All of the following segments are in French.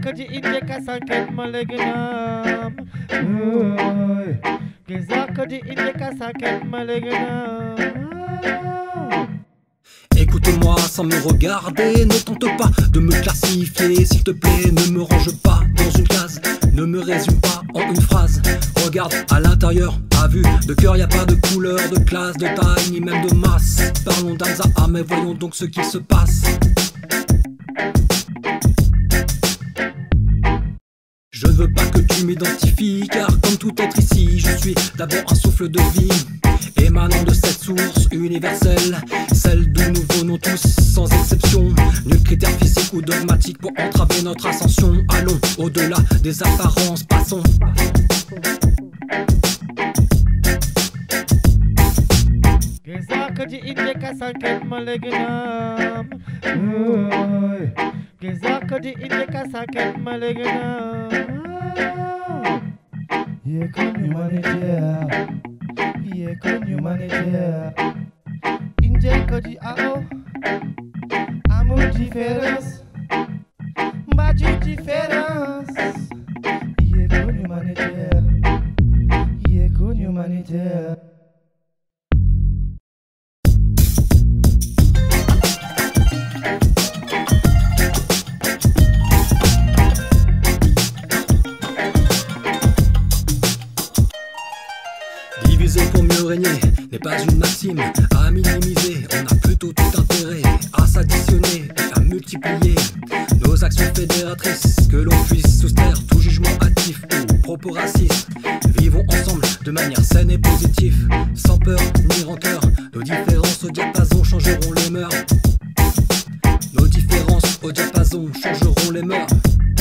Kizakaji Indika Saket Malignam. Kizakaji Indika Saket Malignam. Écoute-moi sans me regarder, ne tente pas de me classifier. S'il te plaît, ne me range pas dans une case, ne me résume pas en une phrase. Regarde à l'intérieur, à vue de cœur, y a pas de couleur, de classe, de taille, ni même de masse. Parlons d'Alzaa, mais voyons donc ce qu'il se passe. Je ne veux pas que tu m'identifies, car comme tout être ici, je suis d'abord un souffle de vie, émanant de cette source universelle, celle d'où nous venons tous, sans exception. Nul critère physique ou dogmatique pour entraver notre ascension. Allons au-delà des apparences, passons. Kizakaji Indika Saket Malignam. Kizakaji Indika Saket Malignam. Here come humanitaire. Here come humanitaire. Indikaji ao. Amo diferença. Bate diferença. Here come humanitaire. Here come humanitaire. Diviser pour mieux régner n'est pas une maxime à minimiser. On a plutôt tout intérêt à s'additionner et à multiplier nos actions fédératrices. Que l'on puisse soustraire tout jugement hâtif ou propos racistes. Vivons ensemble de manière saine et positive, sans peur ni rancœur. Nos différences au diapason changeront les mœurs. Nos différences au diapason changeront les mœurs.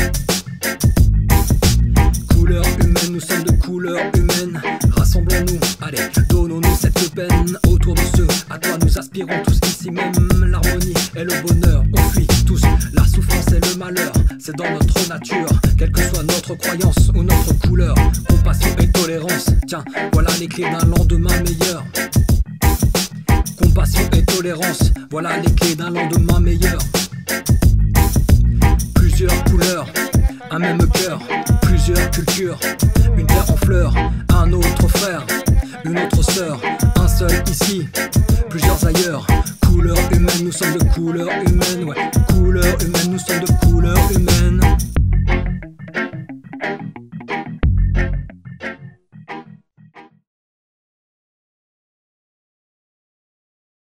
Couleur humaine, nous sommes de couleur humaine. Rassemblons-nous, allez, donnons-nous cette peine autour de ceux à quoi nous aspirons tous ici même. L'harmonie et le bonheur, on fuit tous la souffrance et le malheur. C'est dans notre nature, quelle que soit notre croyance ou notre couleur. Compassion et tolérance, tiens, voilà les clés d'un lendemain meilleur. Compassion et tolérance, voilà les clés d'un lendemain meilleur.